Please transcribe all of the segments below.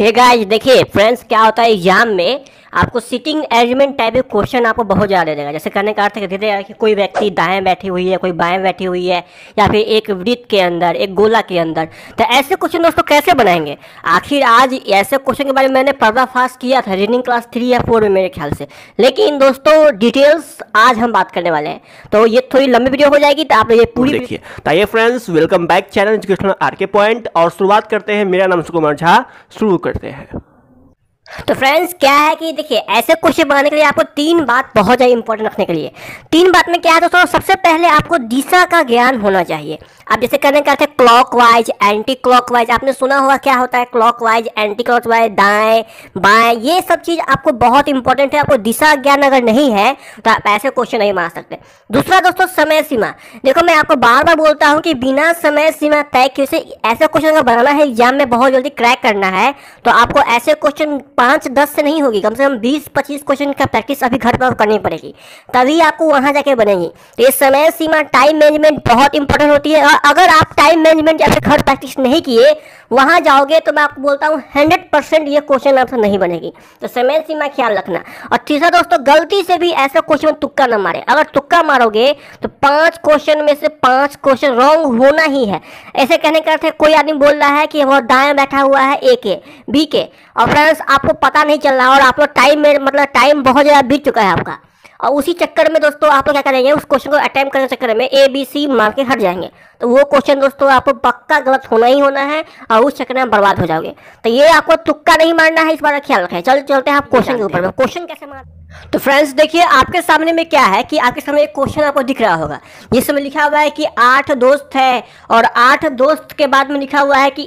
Hey guys, देखिए friends, क्या होता है एग्जाम में आपको सिटिंग अरेंजमेंट टाइप के क्वेश्चन आपको बहुत ज़्यादा दे देगा। जैसे कहने का अर्थ कहते हैं कि कोई व्यक्ति दाएं बैठी हुई है, कोई बाएं बैठी हुई है, या फिर एक वृत्त के अंदर, एक गोला के अंदर। तो ऐसे क्वेश्चन दोस्तों कैसे बनाएंगे? आखिर आज ऐसे क्वेश्चन के बारे में मैंने पर्दाफाश किया था रीडिंग क्लास 3 या 4 में मेरे ख्याल से, लेकिन दोस्तों डिटेल्स आज हम बात करने वाले हैं, तो ये थोड़ी लंबी वीडियो हो जाएगी, तो आप ये पूरी देखिए। तो ये friends, welcome back channel educational R K point, और शुरुआत करते हैं। मेरा नाम सुकुमार झा, शुरू करते हैं। तो फ्रेंड्स क्या है कि देखिए, ऐसे क्वेश्चन बनाने के लिए आपको 3 बात बहुत ज़्यादा इंपॉर्टेंट रखने के लिए। 3 बात में क्या है दोस्तों? सबसे पहले आपको दिशा का ज्ञान होना चाहिए। आप जैसे कहने का थे क्लॉकवाइज, एंटी क्लॉकवाइज, आपने सुना होगा क्या होता है क्लॉकवाइज, एंटी क्लॉकवाइज, दाएं बाएं, ये सब चीज़ आपको बहुत इंपॉर्टेंट है। आपको दिशा ज्ञान अगर नहीं है तो आप ऐसे क्वेश्चन नहीं बना सकते। दूसरा दोस्तों, समय सीमा। देखो, मैं आपको बार बार बोलता हूँ कि बिना समय सीमा तय किए से ऐसा क्वेश्चन अगर बनाना है, एग्जाम में बहुत जल्दी क्रैक करना है, तो आपको ऐसे क्वेश्चन 5-10 से नहीं होगी, कम से कम 20-25 क्वेश्चन का प्रैक्टिस अभी घर पर करनी पड़ेगी, तभी आपको वहां जाके बनेगी। तो ये समय सीमा, टाइम मैनेजमेंट बहुत इंपॉर्टेंट होती है। और अगर आप टाइम मैनेजमेंट या फिर घर प्रैक्टिस नहीं किए, वहां जाओगे तो मैं आपको बोलता हूँ 100% ये क्वेश्चन आपसे नहीं बनेगी। तो समय सीमा ख्याल रखना। और तीसरा दोस्तों, गलती से भी ऐसा क्वेश्चन में तुक्का न मारे। अगर तुक्का मारोगे तो 5 क्वेश्चन में से 5 क्वेश्चन रॉन्ग होना ही है। ऐसे कहने का अर्थ है, कोई आदमी बोल रहा है कि वो दाएं बैठा हुआ है ए के, बी के, और फ्रेंड्स आपको पता नहीं चल रहा, और आप लोग टाइम में मतलब टाइम बहुत ज़्यादा बीत चुका है आपका, और उसी चक्कर में दोस्तों आप लोग क्या करेंगे, उस क्वेश्चन को अटेम्प्ट करने के चक्कर में ए बी सी मार के हट जाएंगे। तो वो क्वेश्चन दोस्तों आपको पक्का गलत होना ही होना है, और उस चक्कर में बर्बाद हो जाओगे। तो ये आपको तुक्का नहीं मारना है, इस बार ख्याल रखें। चलते हैं आप क्वेश्चन के ऊपर में। क्वेश्चन कैसे मार, तो फ्रेंड्स देखिए, आपके सामने में क्या है कि आपके सामने एक क्वेश्चन आपको दिख रहा होगा, जिसमें लिखा हुआ है कि 8 दोस्त है, और 8 दोस्त के बाद में लिखा हुआ है कि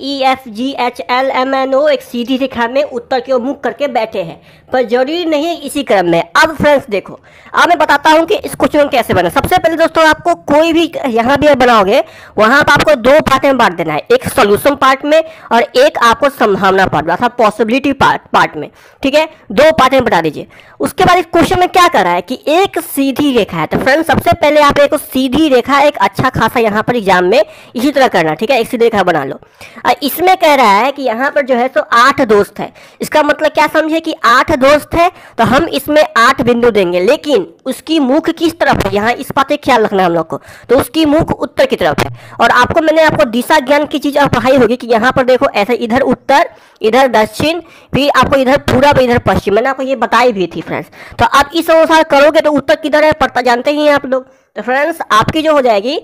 EFGHLMNO एक सीधी रेखा में उत्तर की ओर मुख करके बैठे हैं, पर जरूरी नहीं है इसी क्रम में। अब फ्रेंड्स देखो, अब मैं बताता हूं कि इस क्वेश्चन को कैसे बना। सबसे पहले दोस्तों, आपको कोई भी यहाँ भी बनाओगे, वहां पर आपको 2 पार्ट में बांट देना है, एक सॉल्यूशन पार्ट में और एक आपको संभावना पार्ट अर्थात पॉसिबिलिटी पार्ट में। ठीक है, 2 पार्ट में बता दीजिए। उसके बाद इस क्वेश्चन में क्या कर रहा है कि एक सीधी रेखा है। तो फ्रेंड्स सबसे पहले आप एक सीधी रेखा, एक अच्छा खासा यहाँ पर एग्जाम में इसी तरह करना। ठीक है, एक सीधी रेखा बना लो। और इसमें कह रहा है कि यहाँ पर जो है तो 8 दोस्त है। इसका मतलब क्या समझे कि 8 दोस्त है, तो हम इसमें 8 बिंदु देंगे, लेकिन उसकी मुख किस तरफ है, यहाँ इस बात का ख्याल रखना है हम लोग को। तो उसकी मुख उत्तर की तरफ है। और मैंने आपको दिशा ज्ञान की चीज पढ़ाई होगी कि यहाँ पर देखो ऐसे, इधर उत्तर, इधर दक्षिण, फिर आपको इधर पूरब, इधर पश्चिम, मैंने आपको ये बताई भी थी फ्रेंड्स। तो आप इस अनुसार करोगे तो उत्तर किधर है पड़ता जानते ही हैं आप लोग। तो फ्रेंड्स आपकी जो हो जाएगी,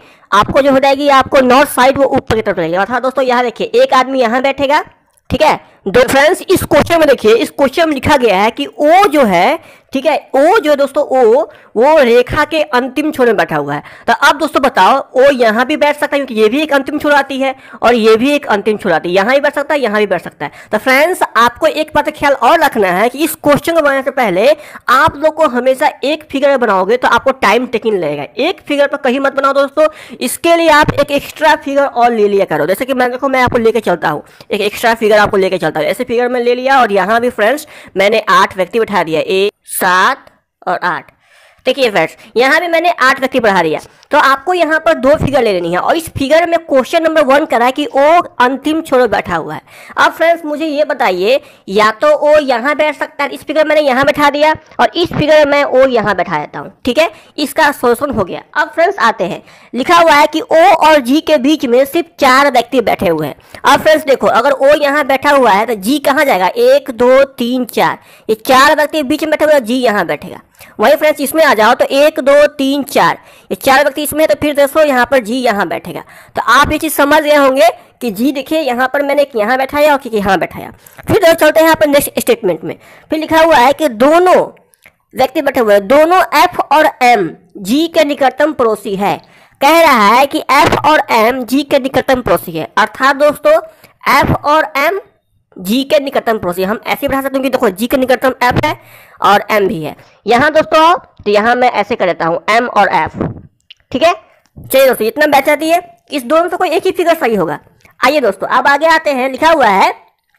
आपको नॉर्थ साइड वो ऊपर की तरफ रहेगी। अर्थात दोस्तों यहाँ देखिए, एक आदमी यहाँ बैठेगा, ठीक है। दो फ्रेंड्स इस क्वेश्चन में देखिए, इस क्वेश्चन में लिखा गया है कि ओ जो है, ठीक है, ओ जो है दोस्तों, वो रेखा के अंतिम छोर में बैठा हुआ है। तो अब दोस्तों बताओ, ओ यहाँ भी बैठ सकता है, क्योंकि ये भी एक अंतिम छोर आती है और ये भी एक अंतिम छोर आती है, यहाँ भी बैठ सकता है, यहाँ भी बैठ सकता है। तो फ्रेंड्स आपको एक बात का ख्याल और रखना है कि इस क्वेश्चन को बनाने से पहले आप लोग को हमेशा एक फिगर बनाओगे तो आपको टाइम टेकिंग लगेगा। एक फिगर पर कहीं मत बनाओ दोस्तों, इसके लिए आप एक एक्स्ट्रा फिगर और ले लिया करो। जैसे कि मैं देखो, मैं आपको लेके चलता हूँ, एक एक्स्ट्रा फिगर आपको लेके चलता हूँ। ऐसे फिगर में ले लिया, और यहाँ भी फ्रेंड्स मैंने 8 व्यक्ति बैठा दिया, 1 7 और 8। देखिए फ्रेंड्स, यहाँ भी मैंने 8 व्यक्ति बढ़ा दिया। तो आपको यहाँ पर 2 फिगर ले लेनी है, और इस फिगर में क्वेश्चन नंबर 1 करा है कि ओ अंतिम छोर में बैठा हुआ है। अब फ्रेंड्स मुझे ये बताइए, या तो ओ यहाँ बैठ सकता है, इस फिगर मैंने यहाँ बैठा दिया, और इस फिगर में ओ यहाँ बैठा देता हूँ। ठीक है, इसका सोल्यूशन हो गया। अब फ्रेंड्स आते हैं, लिखा हुआ है कि ओ और जी के बीच में सिर्फ 4 व्यक्ति बैठे हुए हैं। अब फ्रेंड्स देखो, अगर ओ यहाँ बैठा हुआ है तो जी कहाँ जाएगा, 1 2 3 4, ये 4 व्यक्ति बीच में बैठे हुए, जी यहाँ बैठेगा। वही फ्रेंड्स इसमें आ जाओ तो 1 2 3 4, ये 4 व्यक्ति इसमें, तो फिर दोस्तों यहाँ पर जी यहाँ बैठेगा। तो आप ये चीज समझ गए होंगे कि जी देखिए, यहाँ पर मैंने एक यहाँ बैठाया और यहाँ बैठाया। फिर दोस्तों चलते हैं यहाँ पर नेक्स्ट स्टेटमेंट में। फिर लिखा हुआ है कि दोनों व्यक्ति बैठे हुए हैं, दोनों एफ और एम जी के निकटतम पड़ोसी है। कह रहा है कि एफ और एम जी के निकटतम पड़ोसी है, अर्थात दोस्तों एफ और एम जी के निकटतम पड़ोसी। हम ऐसे बढ़ा सकते हैं कि देखो, जी के निकटतम एफ है और एम भी है। यहाँ दोस्तों तो यहाँ मैं ऐसे कर देता हूँ, एम और एफ। ठीक है, चलिए दोस्तों, इतना बैठ जाती है, इस दोनों से कोई एक ही फिगर सही होगा। आइए दोस्तों अब आगे आते हैं। लिखा हुआ है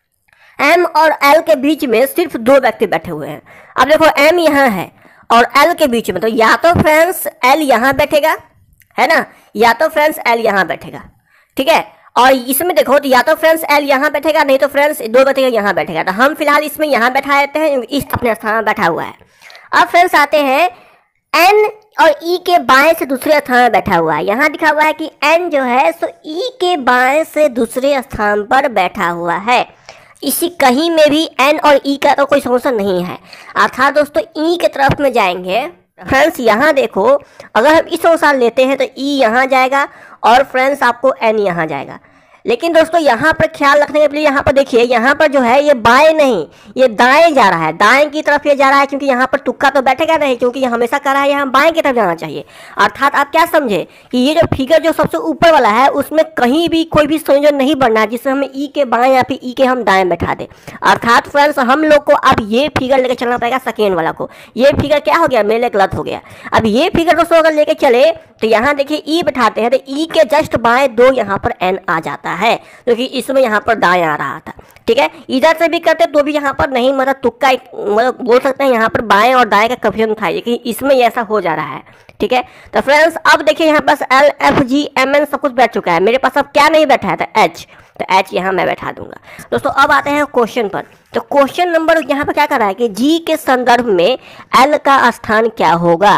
एम और एल के बीच में सिर्फ 2 व्यक्ति बैठे हुए हैं। अब देखो, एम यहाँ है और एल के बीच में, तो या तो फ्रेंड्स एल यहाँ बैठेगा, है ना, या तो फ्रेंड्स एल यहाँ बैठेगा। ठीक है, और इसमें देखो तो या तो फ्रेंड्स एल यहाँ बैठेगा, नहीं तो फ्रेंड्स दो बैठेगा यहाँ बैठेगा। तो हम फिलहाल इसमें यहाँ बैठा देते हैं, इस अपने स्थान में बैठा हुआ है। अब फ्रेंड्स आते हैं एन और ई के बाएं से दूसरे स्थान में बैठा हुआ है। यहाँ लिखा हुआ है कि एन जो है सो ई के बाएं से दूसरे स्थान पर बैठा हुआ है। इसी कहीं में भी एन और ई का तो कोई सोल्यूशन नहीं है, अर्थात दोस्तों ई के तरफ में जाएंगे। फ्रेंड्स यहाँ देखो, अगर हम इस अनुसार लेते हैं तो ई यहाँ जाएगा और फ्रेंड्स आपको एन यहाँ जाएगा। लेकिन दोस्तों यहाँ पर ख्याल रखने के लिए यहाँ पर देखिए, यहाँ पर जो है ये बाएं नहीं ये दाएं जा रहा है, दाएं की तरफ ये जा रहा है, क्योंकि यहाँ पर तुक्का तो बैठेगा नहीं, क्योंकि ये हमेशा कर रहा है यहाँ बाएं की तरफ जाना चाहिए। अर्थात आप क्या समझे कि ये जो फिगर जो सबसे ऊपर वाला है उसमें कहीं भी कोई भी संयोजन नहीं बनना है जिसमें हमें ई के बाएं या फिर ई के हम दाएं बैठा दें। अर्थात फ्रेंड्स हम लोग को अब ये फिगर लेके चलना पड़ेगा सेकेंड वाला को। ये फिगर क्या हो गया, मेरे लिए गलत हो गया। अब ये फिगर दोस्तों अगर लेके चले तो यहाँ देखिए ई बैठाते हैं तो ई के जस्ट बाएं दो यहाँ पर एन आ जाता है, क्योंकि इसमें यहाँ पर दाएं आ रहा था। ठीक है, इधर से भी करते तो भी यहाँ पर नहीं, मतलब तुक्का मतलब बोल सकते हैं यहाँ पर बाएं और दाएं का कंफ्यूजन था, लेकिन इसमें ऐसा हो जा रहा है। ठीक है, तो फ्रेंड्स अब देखिए यहाँ पास L F G M N सब कुछ बैठ चुका है, मेरे पास अब क्या नहीं बैठा है था एच, तो एच यहाँ मैं बैठा दूंगा। दोस्तों अब आते हैं क्वेश्चन पर। तो क्वेश्चन नंबर यहाँ पर क्या कर रहा है कि जी के संदर्भ में एल का स्थान क्या होगा।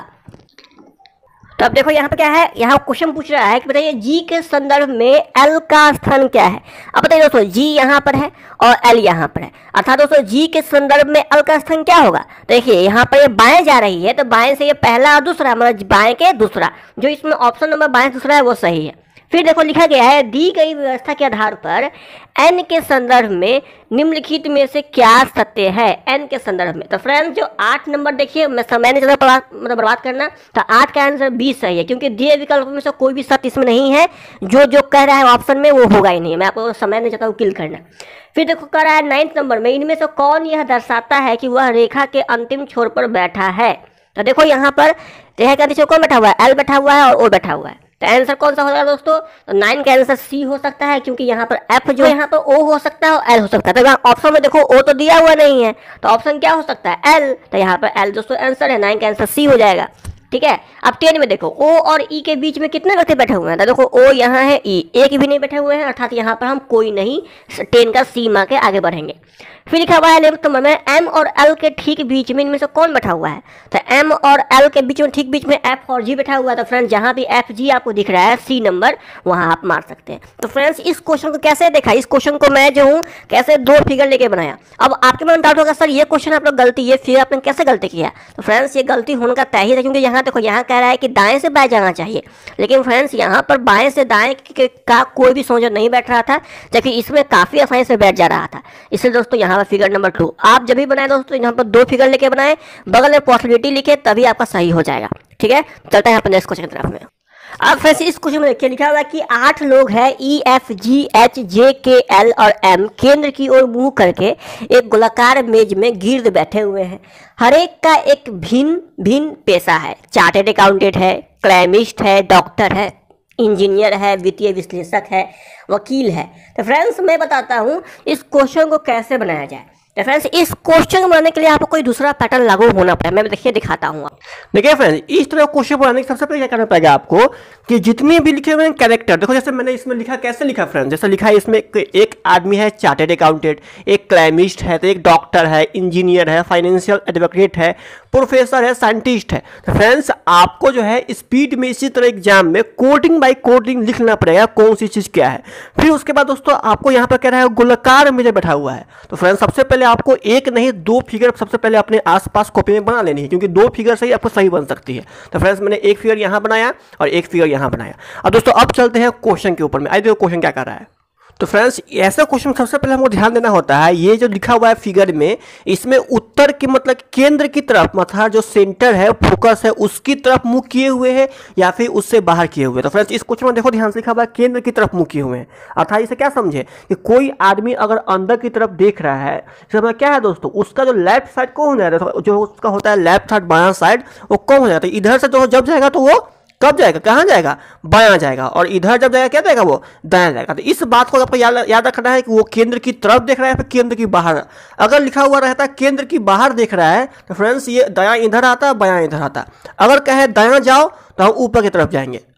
तो अब देखो यहाँ पे क्या है, यहाँ क्वेश्चन पूछ रहा है कि बताइए जी के संदर्भ में एल का स्थान क्या है। अब बताइए दोस्तों, जी यहाँ पर है और एल यहाँ पर है, अर्थात दोस्तों जी के संदर्भ में एल का स्थान क्या होगा। देखिए यहाँ पर ये बाएं जा रही है, तो बाएं से ये पहला और दूसरा, मतलब बाएं के दूसरा, जो इसमें ऑप्शन नंबर बाएं दूसरा है वो सही है। फिर देखो लिखा गया है दी गई व्यवस्था के आधार पर एन के संदर्भ में निम्नलिखित में से क्या सत्य है। एन के संदर्भ में तो फ्रेंड्स जो 8 नंबर देखिए, मैं समय नहीं चला मतलब बर्बाद करना, तो 8 का आंसर 20 सही है, क्योंकि दिए विकल्प में से कोई भी सत्य इसमें नहीं है, जो जो कह रहा है ऑप्शन में वो होगा ही नहीं। मैं आपको समय नहीं चाहता हूँ किल करना। फिर देखो कह रहा है 9 नंबर में इनमें से कौन यह दर्शाता है कि वह रेखा के अंतिम छोर पर बैठा है। तो देखो यहाँ पर रेखा के अंतिम छोर कौन बैठा हुआ है, एल बैठा हुआ है और ओ बैठा हुआ है। तो आंसर कौन सा होगा दोस्तों, तो 9 का आंसर सी हो सकता है, क्योंकि यहाँ पर एफ जो यहाँ पर ओ हो सकता है और एल हो सकता है। तो यहाँ ऑप्शन में देखो ओ तो दिया हुआ नहीं है, तो ऑप्शन क्या हो सकता है एल, तो यहाँ पर एल दोस्तों आंसर है, 9 का आंसर सी हो जाएगा। ठीक है, अब 10 में देखो ओ और ई के बीच में कितने व्यक्ति बैठे हुए हैं, तो देखो ओ यहाँ है, ई एक भी नहीं बैठे हुए हैं, अर्थात यहाँ पर हम कोई नहीं 10 का सीमा के आगे बढ़ेंगे। फिर लिखा हुआ है 11 नंबर में एम और एल के ठीक बीच में इनमें से कौन बैठा हुआ है। तो एम और एल के बीच में ठीक बीच में एफ और जी बैठा हुआ है। तो फ्रेंड्स जहाँ भी एफ जी आपको दिख रहा है सी नंबर, वहाँ आप मार सकते हैं। तो फ्रेंड्स इस क्वेश्चन को कैसे देखा, इस क्वेश्चन को मैं जो हूँ कैसे दो फिगर लेके बनाया। अब आपके मन में डाउट होगा सर ये क्वेश्चन आप लोग गलती, ये फिगर आपने कैसे गलती किया। तो फ्रेंड्स ये गलती होने का तय ही था, क्योंकि यहाँ देखो यहाँ कह रहा है कि दाएं से बाएं जाना चाहिए, लेकिन फ्रेंड्स यहाँ पर बाएं से दाएं का कोई भी संयोजन नहीं बैठ रहा था, जबकि इसमें काफ़ी आसानी से बैठ जा रहा था। इसलिए दोस्तों यहाँ पर फिगर नंबर 2 आप जब भी बनाए दोस्तों यहाँ पर 2 फिगर लेके बनाए, बगल में पॉसिबिलिटी लिखे, तभी आपका सही हो जाएगा। ठीक है, चलते हैं अपने नेक्स्ट क्वेश्चन की तरफ में। अब फ्रेंड्स इस क्वेश्चन में देखिए लिखा हुआ है कि 8 लोग हैं E F G H J के एल और एम केंद्र की ओर मुंह करके एक गोलाकार मेज में गिर्द बैठे हुए हैं। हर एक का एक भिन्न भिन्न पेशा है, चार्टेड अकाउंटेंट है, क्लैमिस्ट है, डॉक्टर है, इंजीनियर है, वित्तीय विश्लेषक है, वकील है। तो फ्रेंड्स मैं बताता हूँ इस क्वेश्चन को कैसे बनाया जाए। तो फ्रेंड्स इस क्वेश्चन को बनाने के लिए आपको कोई दूसरा पैटर्न लागू होना पड़ेगा, मैं देखिए दिखाता हूँ। देखिए फ्रेंड्स इस तरह क्वेश्चन बनाने के सबसे पहले क्या करना पड़ेगा आपको कि जितने भी लिखे हुए हैं कैरेक्टर, देखो जैसे मैंने इसमें लिखा, कैसे लिखा फ्रेंड्स, जैसे लिखा है इसमें एक आदमी है चार्टेड अकाउंटेंट, एक क्लाइमिस्ट है, तो एक डॉक्टर है, इंजीनियर है, फाइनेंशियल एडवोकेट है, प्रोफेसर है, साइंटिस्ट है। तो फ्रेंड्स आपको जो है स्पीड में इसी तरह एग्जाम में कोडिंग बाई कोडिंग लिखना पड़ेगा कौन सी चीज़ क्या है। फिर उसके बाद दोस्तों आपको यहाँ पर कह रहा है गोलाकार मेज बैठा हुआ है। तो फ्रेंड्स सबसे पहले आपको एक नहीं 2 फिगर सबसे पहले अपने आसपास कॉपी में बना लेनी है, क्योंकि 2 फिगर से ही आपको सही बन सकती है। तो फ्रेंड्स मैंने एक फिगर यहाँ बनाया और एक फिगर यहाँ बनाया। अब दोस्तों अब चलते हैं क्वेश्चन के ऊपर में। आइए देखो क्वेश्चन क्या कर रहा है। तो फ्रेंड्स ऐसा क्वेश्चन सबसे पहले हमको ध्यान देना होता है, ये जो लिखा हुआ है फिगर में, इसमें उत्तर की मतलब केंद्र की तरफ, मतलब जो सेंटर है फोकस है उसकी तरफ मुंह किए हुए हैं या फिर उससे बाहर किए हुए। तो फ्रेंड्स इस क्वेश्चन में देखो ध्यान से लिखा हुआ है केंद्र की तरफ मुंह किए हुए हैं, अर्थात इसे क्या समझे कि कोई आदमी अगर अंदर की तरफ देख रहा है, इसका क्या है दोस्तों, उसका जो लेफ्ट साइड कौन है, जो उसका होता है लेफ्ट साइड बायां साइड, वो कौन हो जाता है, इधर से जो जब जाएगा तो वो कब जाएगा, कहाँ जाएगा, बायां जाएगा, और इधर जब जाएगा क्या जाएगा, वो दायां जाएगा। तो इस बात को आपको याद रखना है कि वो केंद्र की तरफ देख रहा है फिर केंद्र की बाहर। अगर लिखा हुआ रहता है केंद्र की बाहर देख रहा है तो फ्रेंड्स ये दायां इधर आता है, बायां इधर आता है। अगर कहे दायां जाओ तो हम ऊपर की तरफ जाएंगे,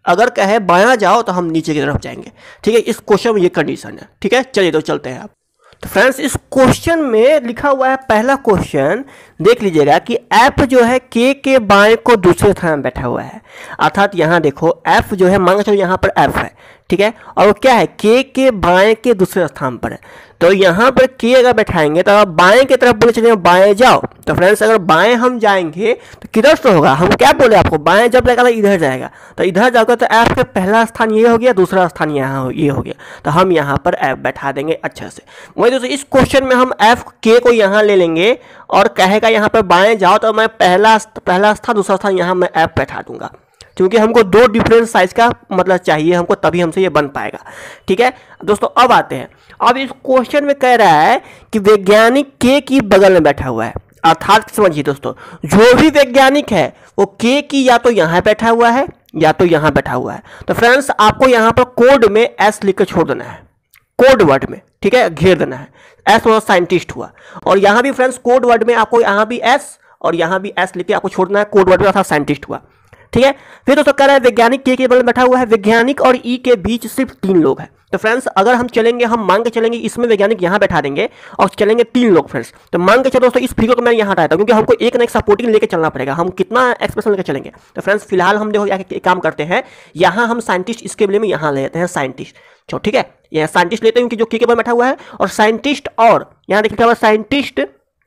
अगर कहे बायां जाओ तो हम नीचे की तरफ जाएंगे। ठीक है, इस क्वेश्चन में ये कंडीशन है। ठीक है, चलिए तो चलते हैं आप। तो फ्रेंड्स इस क्वेश्चन में लिखा हुआ है, पहला क्वेश्चन देख लीजिएगा कि एफ जो है के बाएं को दूसरे स्थान में बैठा हुआ है। अर्थात यहाँ देखो एफ जो है, मान के चलो यहाँ पर एफ है, ठीक है, और वो क्या है के बाएं के दूसरे स्थान पर है। तो यहाँ पर के अगर बैठाएंगे तो आप बाएं की तरफ बोले चलिए बाएं जाओ। तो फ्रेंड्स अगर बाएं हम जाएंगे तो किधर से होगा, हम क्या बोले आपको, बाएं जब लगा इधर जाएगा, तो इधर जाओगे तो एफ का पहला स्थान ये हो गया, दूसरा स्थान यहाँ ये हो गया, तो हम यहाँ पर एफ बैठा देंगे अच्छे से। वही दोस्तों इस क्वेश्चन में हम एफ के को यहाँ ले लेंगे और कहेगा यहाँ पर बाएं जाओ, तो मैं पहला स्थान दूसरा स्थान यहाँ मैं एफ बैठा दूंगा, क्योंकि हमको दो डिफरेंट साइज का मतलब चाहिए हमको, तभी हमसे ये बन पाएगा। ठीक है दोस्तों, अब आते हैं। अब इस क्वेश्चन में कह रहा है कि वैज्ञानिक के की बगल में बैठा हुआ है। अर्थात समझिए दोस्तों, जो भी वैज्ञानिक है वो के की या तो यहाँ बैठा हुआ है या तो यहाँ बैठा हुआ है। तो फ्रेंड्स आपको यहाँ पर कोड में एस लिख कर छोड़ देना है, कोड वर्ड में, ठीक है, घेर देना है। एस हुआ साइंटिस्ट हुआ, और यहाँ भी फ्रेंड्स कोड वर्ड में आपको यहाँ भी एस और यहाँ भी एस लिख के आपको छोड़ना है, कोड वर्ड में, अर्थात साइंटिस्ट हुआ। ठीक है, फिर दोस्तों कह रहा है वैज्ञानिक के बगल में बैठा हुआ है, वैज्ञानिक और ई के बीच सिर्फ 3 लोग हैं। तो फ्रेंड्स अगर हम चलेंगे, हम मान के चलेंगे इसमें वैज्ञानिक यहाँ बैठा देंगे और चलेंगे 3 लोग फ्रेंड्स, तो मान के चलो दोस्तों इस फिगर को मैं यहाँ हटाता हूँ, क्योंकि हमको एक ना एक सपोर्टिंग लेके चलना पड़ेगा, हम कितना एक्सप्रेशन लेकर चलेंगे। तो फ्रेंड्स फिलहाल हम देखो एक काम करते हैं, यहाँ हम साइंटिस्ट इसके बदले में यहाँ ले लेते हैं साइंटिस्ट। चलो ठीक है, यहाँ साइंटिस्ट लेते हैं, क्योंकि जो के बगल बैठा हुआ है, और साइंटिस्ट और यहाँ देखिए हुआ साइंटिस्ट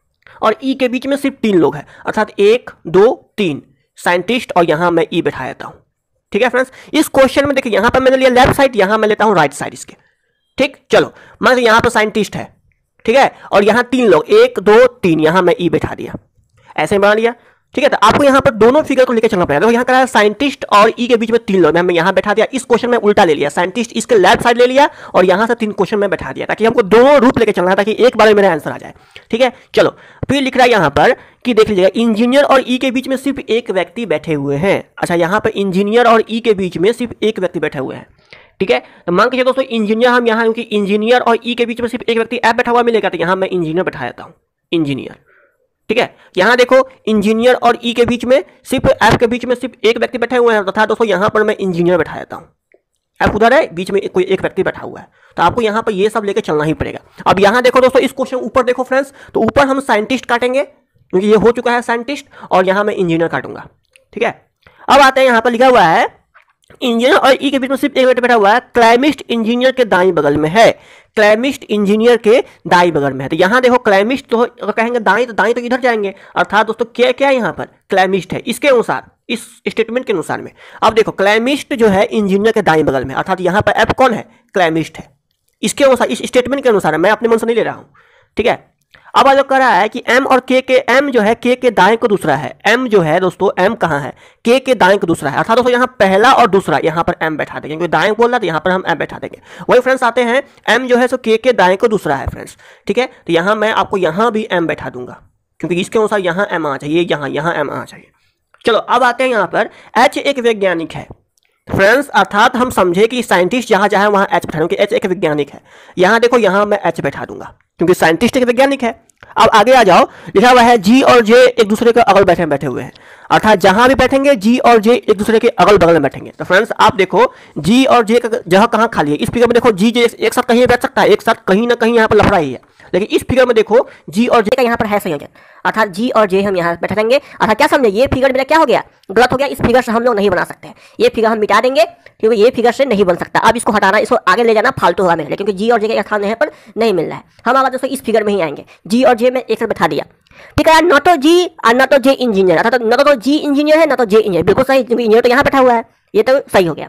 और ई के बीच में सिर्फ 3 लोग हैं, अर्थात 1 2 3 साइंटिस्ट, और यहां मैं ई बैठा देता हूं। ठीक है फ्रेंड्स, इस क्वेश्चन में देखिए यहां पर मैंने लिया लेफ्ट साइड, यहां मैं लेता हूं राइट साइड इसके। ठीक, चलो मान लीजिए यहां पर साइंटिस्ट है, ठीक है, और यहां 3 लोग 1 2 3, यहां मैं ई बैठा दिया, ऐसे बना लिया। ठीक है, तो आपको यहां पर दोनों फिगर को लेकर चलना पड़ेगा। तो यहां कह रहा है साइंटिस्ट और ई के बीच में 3 लोग, मैं यहां बैठा दिया। इस क्वेश्चन में उल्टा ले लिया, साइंटिस्ट इसके लेफ्ट साइड ले लिया और यहां से 3 क्वेश्चन में बैठा दिया, ताकि हमको दोनों रूप लेकर चलना है, ताकि एक बार में मेरा आंसर आ जाए। ठीक है, चलो फिर लिख रहा है यहां पर कि देख लीजिएगा इंजीनियर और ई के बीच में सिर्फ एक व्यक्ति बैठे हुए हैं। अच्छा, यहां पर इंजीनियर और ई के बीच में सिर्फ एक व्यक्ति बैठे हुए हैं। ठीक है, तो मान के चलो दोस्तों इंजीनियर हम यहाँ, क्योंकि इंजीनियर और ई के बीच में सिर्फ एक व्यक्ति एफ बैठा हुआ मिलेगा, तो यहाँ मैं इंजीनियर बैठा देता हूँ, इंजीनियर। ठीक है, यहां देखो इंजीनियर और ई के बीच में सिर्फ एफ के बीच में सिर्फ एक व्यक्ति बैठे हुए हैं, तथा दोस्तों यहां पर मैं इंजीनियर बैठा देता हूं। एफ उधर है, बीच में कोई एक व्यक्ति बैठा हुआ है, तो आपको यहां पर ये सब लेके चलना ही पड़ेगा। अब यहां देखो दोस्तों इस क्वेश्चन ऊपर देखो फ्रेंड्स, तो ऊपर हम साइंटिस्ट काटेंगे क्योंकि ये हो चुका है साइंटिस्ट, और यहां मैं इंजीनियर काटूंगा। ठीक है, अब आते हैं यहां पर लिखा हुआ है इंजीनियर और ई के बीच में सिर्फ एक व्यक्ति बैठा हुआ है, क्लाइमिस्ट इंजीनियर के दाईं बगल में है, क्लाइमिस्ट इंजीनियर के दाईं बगल में है। तो यहां देखो क्लाइमिस्ट, तो अगर कहेंगे दाईं तो दाईं तो इधर जाएंगे, अर्थात दोस्तों क्या क्या यहाँ पर क्लाइमिस्ट है, इसके अनुसार, इस स्टेटमेंट के अनुसार में। अब देखो क्लाइमिस्ट जो है इंजीनियर के दाईं बगल में, अर्थात यहाँ पर एफ कौन है, क्लाइमिस्ट है, इसके अनुसार, इस स्टेटमेंट के अनुसार है, मैं अपने मन से नहीं ले रहा हूँ। ठीक है, अब जो कह रहा है कि एम और के एम जो है के दाएं को दूसरा है, एम जो है दोस्तों एम कहाँ है, के दाएं को दूसरा है, अर्थात दोस्तों यहाँ पहला और दूसरा, यहाँ पर एम बैठा देंगे, क्योंकि दाएं बोल रहा है तो यहाँ पर हम एम बैठा देंगे। वही फ्रेंड्स आते हैं एम जो है सो के दाएं को दूसरा है फ्रेंड्स। ठीक है, तो यहाँ मैं आपको यहाँ भी एम बैठा दूंगा, क्योंकि इसके अनुसार यहाँ एम आना चाहिए, यहाँ एम आना चाहिए। चलो अब आते हैं यहाँ पर एच एक वैज्ञानिक है फ्रेंड्स, अर्थात हम समझे कि साइंटिस्ट जहाँ चाहे वहाँ एच बैठा दूंगा, एच एक वैज्ञानिक है। यहाँ देखो यहाँ मैं एच बैठा दूंगा, क्योंकि साइंटिस्ट एक वैज्ञानिक है। अब आगे आ जाओ, लिखा हुआ है जी और जे एक दूसरे के अगल बैठे हुए हैं, अर्थात जहां भी बैठेंगे जी और जे एक दूसरे के अगल बगल में बैठेंगे। तो फ्रेंड्स आप देखो जी और जे का जगह कहां खाली है, इस फिगर में देखो जी जे एक साथ कहीं बैठ सकता है, एक साथ कहीं ना कहीं यहाँ पर लफड़ा ही है, लेकिन इस फिगर में देखो जी और जे का यहाँ पर है संयोजन, अर्थात जी और जे हम यहाँ बैठा देंगे। अर्थात क्या समझे, ये फिगर मेरा क्या हो गया, गलत हो गया, इस फिगर से हम लोग नहीं बना सकते, ये फिगर हम मिटा देंगे, क्योंकि ये फिगर से नहीं बन सकता। अब इसको हटाना, इसको आगे ले जाना फालतू होगा मेरे लिए, क्योंकि जी और जे का स्थान यहाँ पर नहीं मिल रहा है। हम आगे दोस्तों इस फिगर में ही आएंगे, जी और जे में एक साथ बैठा दिया। ठीक है, न तो जी और न तो जे इंजीनियर, अर्थात न तो जी इंजीनियर है न तो जे इंजीनियर, बिल्कुल सही, इंजीनियर तो यहाँ बैठा हुआ है, ये तो सही हो गया।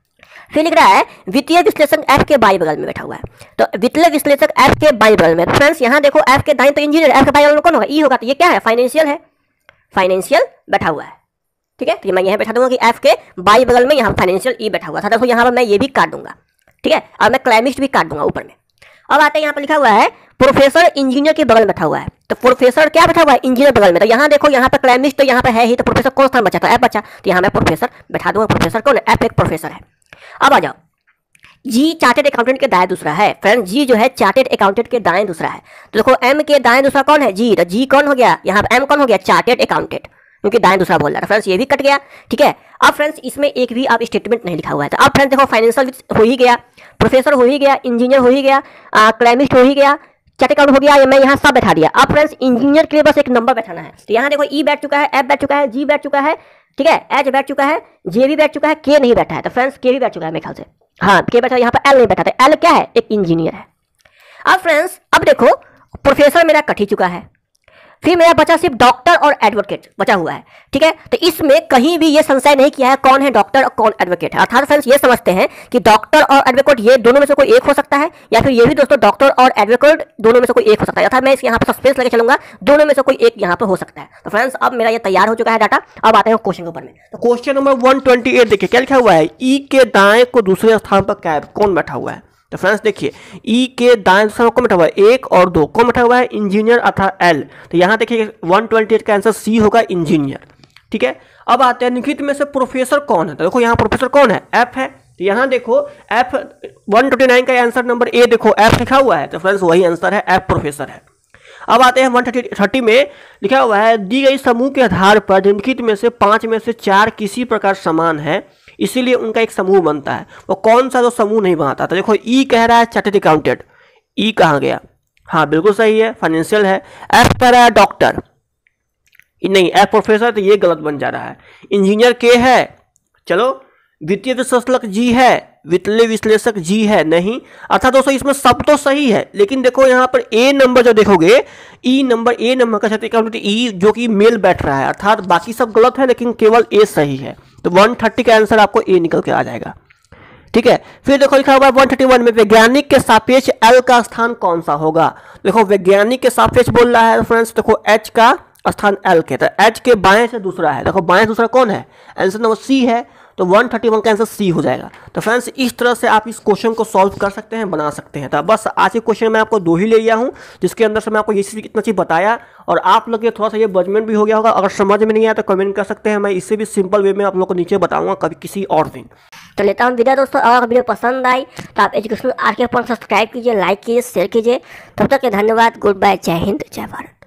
फिर लिख रहा है वित्तीय विश्लेषक एफ के बाई बगल में बैठा हुआ है, तो वित्तीय विश्लेषक एफ के बाई बगल में। फ्रेंड्स यहाँ देखो एफ के दाईं तो इंजीनियर, एफ के बाई बगल में कौन होगा, ई होगा, तो ये क्या है, फाइनेंशियल है, फाइनेंशियल बैठा हुआ है। ठीक है, तो मैं यहाँ बैठा दूंगा कि एफ के बाई बगल में यहाँ फाइनेंशियल ई बैठा हुआ था, तो यहाँ पर मैं ये भी काट दूंगा। ठीक है, और मैं क्लाइमिस्ट भी काट दूंगा ऊपर में। अब आते हैं यहाँ पर लिखा हुआ है प्रोफेसर इंजीनियर के बगल में बैठा हुआ है, तो प्रोफेसर क्या बैठा हुआ है, इंजीनियर बगल में। तो यहाँ देखो यहाँ पर क्लाइमिस्ट तो यहाँ पर है ही, तो प्रोफेसर कौन स्थान बचा, तो एफ बचा, तो यहाँ मैं प्रोफेसर बैठा दूंगा। प्रोफेसर कौन है, एफ एक प्रोफेसर है। अब आ जाओ, जी चार्टेड अकाउंटेंट के दाएं दूसरा है। फ्रेंड्स जी जो है चार्टेड अकाउंटेंट के दाएं दूसरा है, तो देखो एम के दाएं दूसरा कौन है, जी, तो जी कौन हो गया, यहाँ पर एम कौन हो गया, चार्टेड अकाउंटेंट। क्योंकि दाएं दूसरा बोल रहा था फ्रेंड्स, ये भी कट गया। ठीक है, अब फ्रेंड्स इसमें एक भी आप स्टेटमेंट नहीं लिखा हुआ है। तो अब फ्रेंड्स देखो, फाइनेंशियल हो ही गया, प्रोफेसर हो ही गया, इंजीनियर हो ही गया, क्लाइमिस्ट हो ही गया, चार्ट अकाउंट हो गया, ये मैं यहाँ सब बैठा दिया। अब फ्रेंड्स इंजीनियर के लिए बस एक नंबर बैठाना है। तो यहाँ देखो ई बैठ चुका है, एफ बैठ चुका है, जी बैठ चुका है, ठीक है, एच बैठ चुका है, जे भी बैठ चुका है, के नहीं बैठा है। तो फ्रेंड्स के भी बैठ चुका है मेरे ख्याल से, हाँ के बैठा है, यहाँ पर एल नहीं बैठा था। एल क्या है, एक इंजीनियर है। अब फ्रेंड्स अब देखो, प्रोफेसर मेरा कट ही चुका है, फिर मेरा बचा सिर्फ डॉक्टर और एडवोकेट बचा हुआ है। ठीक है, तो इसमें कहीं भी ये संशय नहीं किया है कौन है डॉक्टर और कौन एडवोकेट है। अर्थात फ्रेंड्स ये समझते हैं कि डॉक्टर और एडवोकेट ये दोनों में से कोई एक हो सकता है, या फिर ये भी दोस्तों डॉक्टर और एडवोकेट दोनों में से कोई एक हो सकता है। अर्थात मैं यहाँ पर सस्पेंस लेके चलूंगा, दोनों में से कोई एक यहाँ पर हो सकता है। तो फ्रेंड्स अब मेरा ये तैयार हो चुका है डाटा। अब आते हैं क्वेश्चन के ऊपर में। तो क्वेश्चन नंबर 128 देखिए क्या लिखा हुआ है, ई के दाएं को दूसरे स्थान पर क्या कौन बैठा हुआ है। तो फ्रेंड्स देखिए, ई के दाएं स्थान कौन बैठा हुआ है, एक और दो, कौन बैठा हुआ है, इंजीनियर अर्थात एल। तो यहाँ देखिए 128 का आंसर सी होगा, इंजीनियर। ठीक है, अब आते हैं निम्नलिखित में से प्रोफेसर कौन है। तो देखो यहाँ प्रोफेसर कौन है, एफ है। तो यहाँ देखो एफ 129 का आंसर नंबर ए देखो एफ लिखा हुआ है। तो फ्रेंड्स वही आंसर है, एफ प्रोफेसर है। अब आते हैं 130 में लिखा हुआ है, दी गई समूह के आधार पर निम्नलिखित में से 5 में से 4 किसी प्रकार समान है, इसीलिए उनका एक समूह बनता है। वो कौन सा जो समूह नहीं बनाता। तो देखो ई कह रहा है चार्टर्ड अकाउंटेंट, ई कहाँ गया, हाँ बिल्कुल सही है, फाइनेंशियल है। एफ कह रहा है डॉक्टर, नहीं एफ प्रोफेसर, तो ये गलत बन जा रहा है। इंजीनियर के है, चलो वित्तीय विश्लेषक जी है, वित्तीय विश्लेषक जी है नहीं। अर्थात दोस्तों इसमें सब तो सही है, लेकिन देखो यहाँ पर ए नंबर जो देखोगे, ई नंबर, ए नंबर का चार्टर्ड अकाउंटेंट ई जो कि मेल बैठ रहा है, अर्थात बाकी सब गलत है लेकिन केवल ए सही है। तो 130 का आंसर आपको ए निकल के आ जाएगा। ठीक है, फिर देखो लिखा हुआ है 131 में, वैज्ञानिक के सापेक्ष एल का स्थान कौन सा होगा। देखो वैज्ञानिक के सापेक्ष बोल रहा है फ्रेंड्स, देखो एच का स्थान एल के, तो एच के बाएं से दूसरा है। देखो बाएं दूसरा कौन है, आंसर नंबर सी है। तो 131 का आंसर सी हो जाएगा। तो फ्रेंड्स इस तरह से आप इस क्वेश्चन को सॉल्व कर सकते हैं, बना सकते हैं। तो बस आज के क्वेश्चन में आपको 2 ही ले लिया हूं, जिसके अंदर से मैं आपको ये इतना चीज़ बताया, और आप लोग ये थोड़ा सा ये जजमेंट भी हो गया होगा। अगर समझ में नहीं आया तो कमेंट कर सकते हैं, मैं इससे भी सिंपल वे में आप लोग को नीचे बताऊंगा कभी किसी और दिन। तो लेता हूँ विदा दोस्तों। अगर वीडियो पसंद आई तो आप एजुकेशनल आर के सब्सक्राइब कीजिए, लाइक कीजिए, शेयर कीजिए। तब तक के धन्यवाद, गुड बाय, जय हिंद, जय भारत।